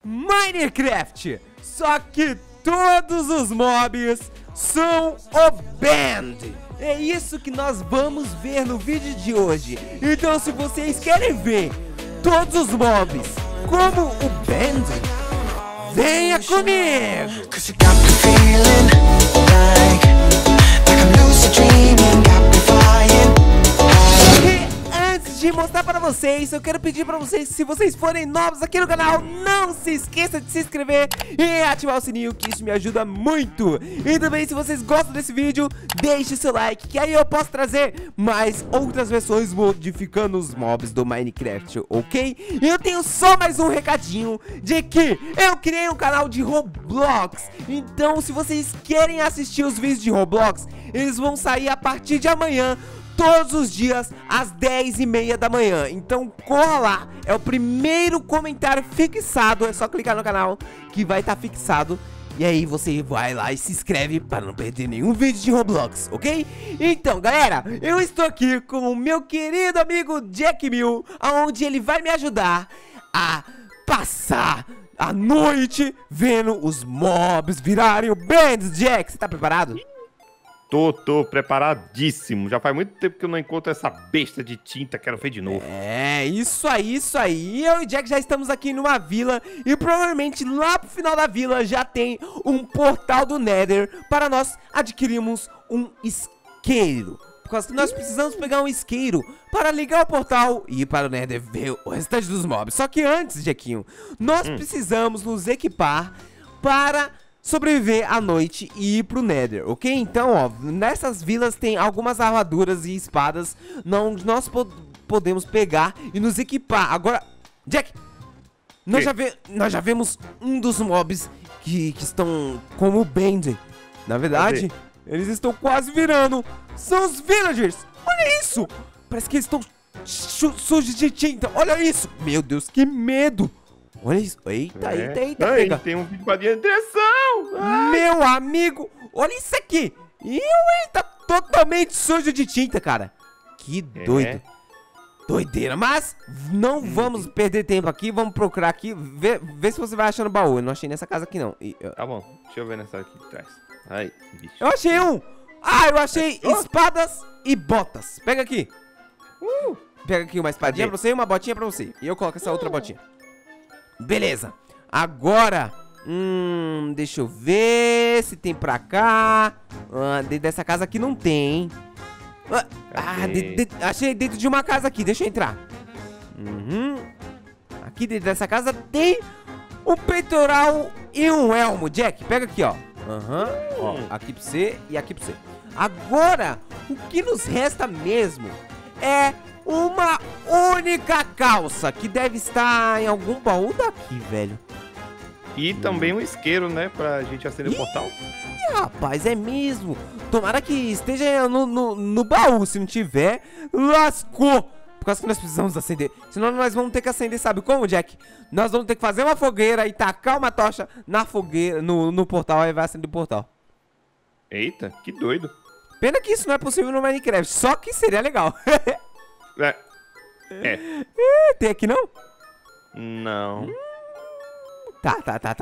Minecraft. Só que todos os mobs são o Band. É isso que nós vamos ver no vídeo de hoje. Então se vocês querem ver todos os mobs como o Band, venha comigo! De mostrar para vocês, eu quero pedir para vocês, se vocês forem novos aqui no canal, não se esqueça de se inscrever e ativar o sininho, que isso me ajuda muito. E também, se vocês gostam desse vídeo, deixe seu like, que aí eu posso trazer mais outras versões modificando os mobs do Minecraft, ok? E eu tenho só mais um recadinho, de que eu criei um canal de Roblox. Então, se vocês querem assistir os vídeos de Roblox, eles vão sair a partir de amanhã, todos os dias, às 10h30 da manhã. Então corra lá, é o primeiro comentário fixado. É só clicar no canal que vai estar fixado. E aí você vai lá e se inscreve para não perder nenhum vídeo de Roblox, ok? Então galera, eu estou aqui com o meu querido amigo Jack Mil, onde ele vai me ajudar a passar a noite vendo os mobs virarem o Band. Jack, você tá preparado? Tô preparadíssimo. Já faz muito tempo que eu não encontro essa besta de tinta. Quero ver de novo. É, isso aí. Eu e o Jack já estamos aqui numa vila. E provavelmente lá pro final da vila já tem um portal do Nether para nós adquirirmos um isqueiro. Por causa que nós precisamos pegar um isqueiro para ligar o portal e ir para o Nether ver o restante dos mobs. Só que antes, Jackinho, nós precisamos nos equipar para sobreviver à noite e ir pro Nether, ok? Então, ó, nessas vilas tem algumas armaduras e espadas onde nós podemos pegar e nos equipar. Agora, Jack, nós já vemos um dos mobs que estão como o Band. Na verdade, eles estão quase virando. São os villagers. Olha isso. Parece que eles estão sujos de tinta. Olha isso. Meu Deus, que medo. Olha isso. Eita, pega. Tem um vídeo pra direção. Meu amigo, olha isso aqui. Tá totalmente sujo de tinta, cara. Que doido. Doideira, mas não vamos perder tempo aqui. Vamos procurar aqui. Vê se você vai achando baú. Eu não achei nessa casa aqui, não. Tá bom, deixa eu ver nessa aqui de trás. Aí, bicho. Eu achei um. Eu achei espadas e botas. Pega aqui. Pega aqui uma espadinha pra você e uma botinha pra você. E eu coloco essa outra botinha. Beleza, agora, deixa eu ver se tem pra cá. Dentro dessa casa aqui não tem. Achei dentro de uma casa aqui, deixa eu entrar. Aqui dentro dessa casa tem um peitoral e um elmo. Jack, pega aqui, ó. Ó, aqui pra você e aqui pra você. Agora, o que nos resta mesmo é uma única calça, que deve estar em algum baú daqui, velho. E também um isqueiro, né, pra gente acender o portal. Rapaz, é mesmo. Tomara que esteja no baú. Se não tiver, lascou. Por causa que nós precisamos acender. Senão nós vamos ter que acender, sabe como, Jack? Nós vamos ter que fazer uma fogueira e tacar uma tocha na fogueira, no portal, aí vai acender o portal. Eita, que doido. Pena que isso não é possível no Minecraft, só que seria legal. Tem aqui não? Não. Tá.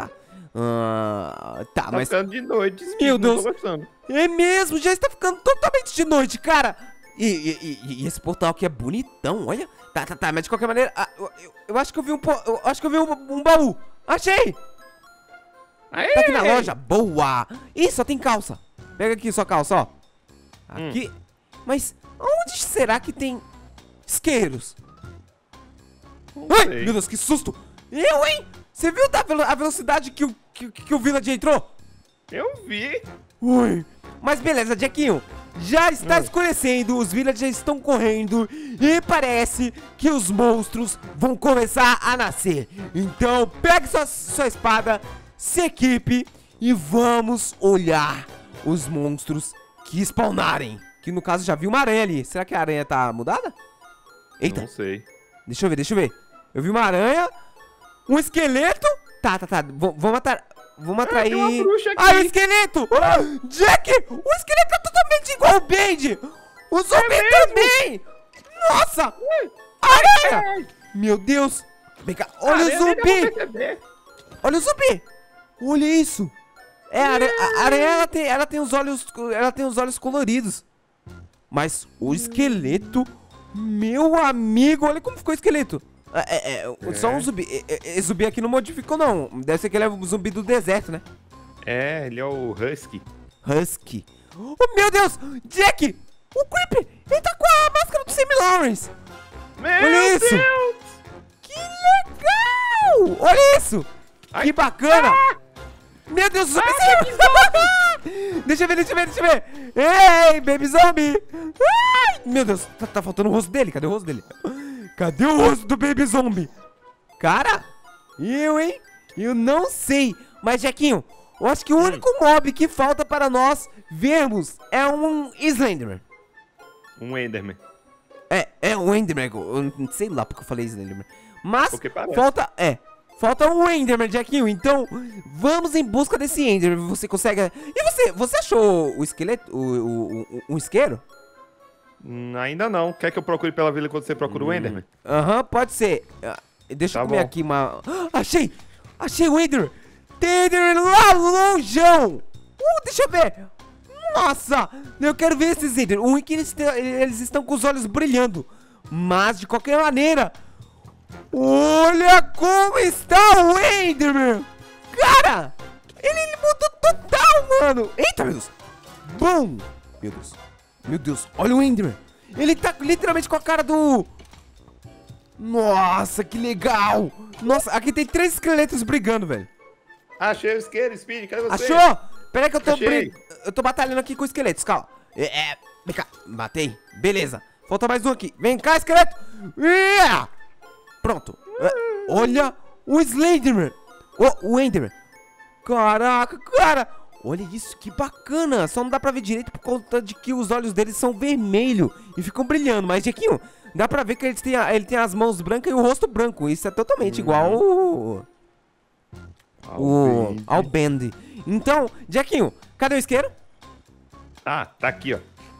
Tá, mas ficando de noite. Meu Deus. É mesmo, já está ficando totalmente de noite, cara. E esse portal aqui é bonitão, olha. Tá, mas de qualquer maneira, eu acho que eu vi um baú. Achei. Tá aqui na loja, boa. Ih, só tem calça. Pega aqui sua calça, ó. Aqui. Mas onde será que tem isqueiros? Ai, meu Deus, que susto! Hein? Você viu a velocidade que o Villager entrou? Eu vi. Ui. Mas beleza, Jackinho. Já está escurecendo, os villagers estão correndo e parece que os monstros vão começar a nascer. Então pegue sua espada, se equipe e vamos olhar os monstros que spawnarem. Que no caso já vi uma aranha ali. Será que a aranha tá mudada? Eita. Não sei. Deixa eu ver. Eu vi uma aranha, um esqueleto. Tá. Vamos atrair. Tem uma bruxa aqui. O esqueleto! Jack! O esqueleto tá totalmente igual o Band! O zumbi também! Nossa! Aranha! Meu Deus! Vem cá, olha o zumbi! Olha o zumbi. Olha isso. A aranha, ela tem os olhos coloridos. Mas o esqueleto, meu amigo, olha como ficou o esqueleto. Só um zumbi. Esse zumbi aqui não modificou, não. Deve ser que ele é um zumbi do deserto, né? É, ele é o Husky. Husky. Oh, meu Deus! Jack! O Creeper! Ele tá com a máscara do Sammy Lawrence! Olha isso! Deus! Que legal! Olha isso! Ai. Que bacana! Meu Deus, o zumbi! Deixa eu ver! Ei, Baby Zombie! Ai, meu Deus, tá faltando o rosto dele. Cadê o rosto dele? Cadê o rosto do Baby Zombie? Cara, hein? Eu não sei. Mas, Jackinho, eu acho que o único mob que falta para nós vermos é um Slenderman. Um Enderman. É um Enderman. Eu não sei lá porque eu falei Slenderman. Mas falta um Enderman, Jackinho. Então, vamos em busca desse Enderman. Você consegue... E você achou o esqueleto? Um isqueiro? Ainda não. Quer que eu procure pela vila quando você procura o Enderman? Aham, pode ser. Deixa eu comer aqui uma... Achei o Enderman. Tem Enderman lá longeão. Deixa eu ver. Nossa, eu quero ver esses Enderman. O ruim é que eles estão com os olhos brilhando. Mas, de qualquer maneira... Olha como está o Enderman! Cara! Ele mudou total, mano! Eita, meu Deus! Bom! Meu Deus, olha o Enderman! Ele tá literalmente com a cara do... Nossa, que legal! Nossa, aqui tem 3 esqueletos brigando, velho. Achei o isqueiro, Speed, cadê você? Achou? Pera aí que Achei. eu tô batalhando aqui com esqueletos, calma. Vem cá, matei. Beleza. Falta mais um aqui. Vem cá, esqueleto! Pronto. Olha o Slenderman. O Enderman. Caraca, cara. Olha isso, que bacana. Só não dá pra ver direito por conta de que os olhos deles são vermelhos e ficam brilhando. Mas, Jequinho, dá pra ver que ele tem as mãos brancas e o rosto branco. Isso é totalmente igual ao Bend. Então, Jequinho, cadê o isqueiro? Ah, tá aqui, ó.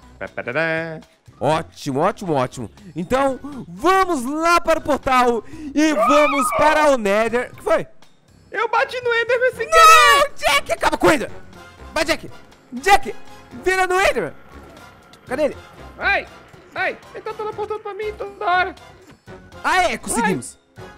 Ótimo. Então, vamos lá para o portal e vamos para o Nether. O que foi? Eu bati no Enderman sem querer. Não, Jack, acaba com o Ender. Vai, Jack, vira no Ender. Cadê ele? Ai, ele tá teleportando pra mim toda hora. Conseguimos.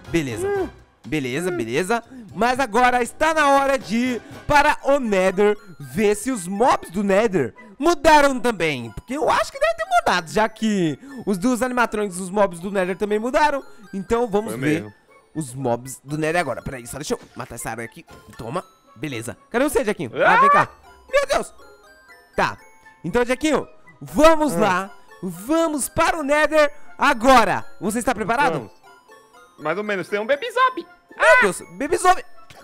Beleza. Mas agora está na hora de ir para o Nether ver se os mobs do Nether mudaram também. Porque eu acho que deve ter mudado, já que os dos animatronics, os mobs do Nether também mudaram. Então vamos ver os mobs do Nether agora. Peraí, só deixa eu matar essa área aqui. Toma, beleza. Cadê você, Jackinho? Vem cá. Meu Deus. Tá, então, Jackinho, vamos lá. Vamos para o Nether agora. Você está preparado? Vamos. Mais ou menos, tem um Baby Zombie. Meu Deus, Baby Zombie.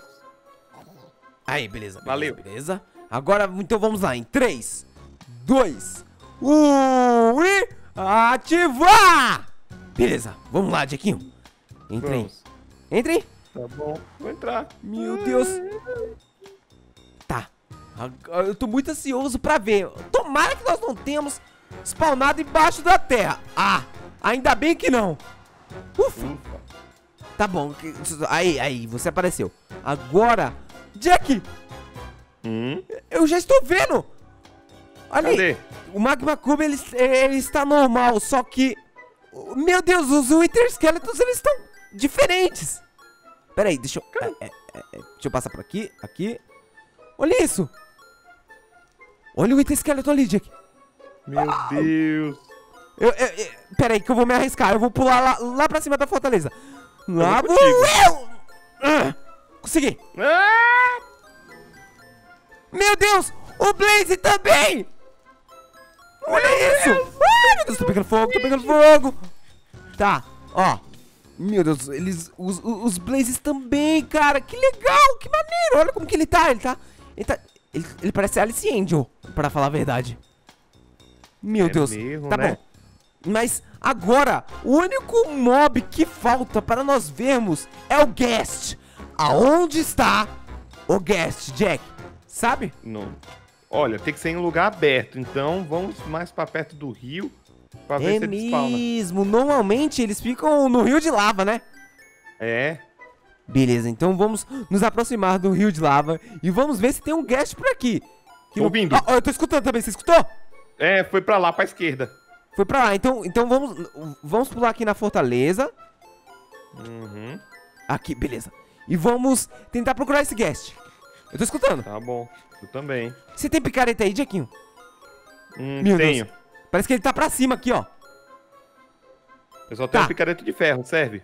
Aí, beleza. Valeu. Beleza. Agora, então vamos lá. Em 3, 2, 1 e ativar! Beleza, vamos lá, Jackinho. Entre. Tá bom, vou entrar. Meu Deus. Tá. Agora eu tô muito ansioso pra ver. Tomara que nós não tenhamos spawnado embaixo da terra. Ainda bem que não. Ufa. Tá bom. Aí, você apareceu. Agora, Jack. Eu já estou vendo. Olha aí. O Magma Cube, ele está normal, só que... Meu Deus, os Wither Skeletons, eles estão diferentes. Pera aí, deixa eu passar por aqui. Olha isso. Olha o Wither Skeleton ali, Jack. Meu Deus. Pera aí que eu vou me arriscar. Eu vou pular lá pra cima da fortaleza. Lá vou eu. Consegui. Meu Deus, o Blaze também. Olha isso. Ai, meu Deus, tô pegando fogo. Tá, ó. Meu Deus, os Blazes também, cara. Que legal, que maneiro. Olha como que ele tá. Ele parece Alice Angel, pra falar a verdade. Meu Deus, mesmo, tá né? bom. Mas agora, o único mob que falta para nós vermos é o Ghast. Aonde está o Ghast, Jack? Sabe? Não. Olha, tem que ser em um lugar aberto. Então vamos mais pra perto do rio pra ver se ele spawna. Mesmo. Normalmente eles ficam no rio de lava, né? É. Beleza, então vamos nos aproximar do rio de lava e vamos ver se tem um guest por aqui. Tô ouvindo. Eu tô escutando também, você escutou? É, foi pra lá, pra esquerda. Foi pra lá, então vamos pular aqui na fortaleza. Uhum. Aqui, beleza. E vamos tentar procurar esse guest. Eu tô escutando. Tá bom, eu também. Você tem picareta aí, Jackinho? Meu Tenho. Deus. Parece que ele tá pra cima aqui, ó. Eu só tenho picareta de ferro, serve?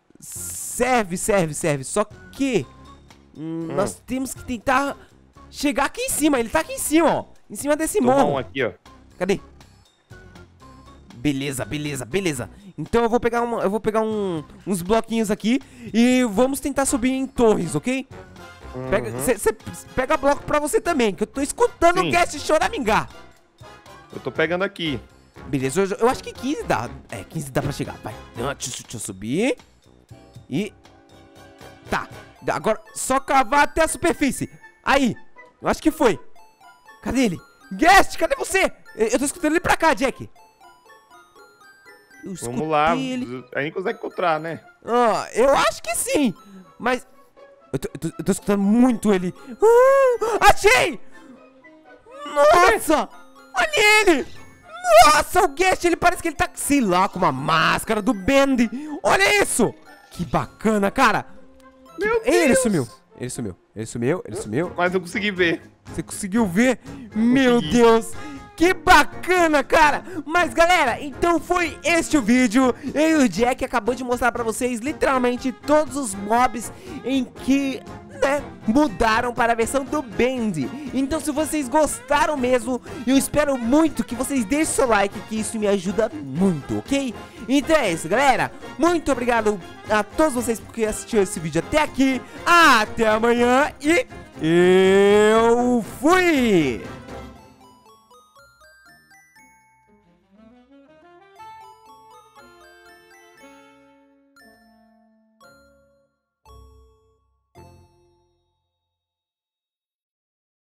Serve. Só que nós temos que tentar chegar aqui em cima. Ele tá aqui em cima, ó. Em cima desse morro. Aqui, ó. Cadê? Beleza. Então eu vou pegar uns bloquinhos aqui e vamos tentar subir em torres, ok? Pega bloco pra você também, que eu tô escutando o guest choramingar. Eu tô pegando aqui. Beleza, eu acho que 15 dá. 15 dá pra chegar, vai. Deixa eu subir. E... Tá, agora só cavar até a superfície. Aí, eu acho que foi. Cadê ele? Guest, cadê você? Eu tô escutando ele pra cá, Jack. Vamos lá, a gente consegue encontrar, né? Eu acho que sim. Mas eu tô escutando muito ele. Achei! Nossa! Olha ele! Nossa, o Guest, ele parece que ele tá, sei lá, com uma máscara do Bendy. Olha isso! Que bacana, cara. Meu Deus! Ele sumiu. Mas eu consegui ver. Você conseguiu ver? Meu Deus! Que bacana, cara! Mas, galera, então foi este o vídeo. Eu e o Jack acabou de mostrar pra vocês literalmente todos os mobs em que, né, mudaram para a versão do Bendy. Então, se vocês gostaram mesmo, eu espero muito que vocês deixem seu like, que isso me ajuda muito, ok? Então é isso, galera. Muito obrigado a todos vocês que assistiram esse vídeo até aqui. Até amanhã e eu fui!